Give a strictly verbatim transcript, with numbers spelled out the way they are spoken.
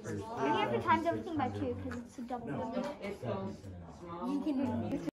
And you have to times everything by two because it's a double bond. It's so small. You can do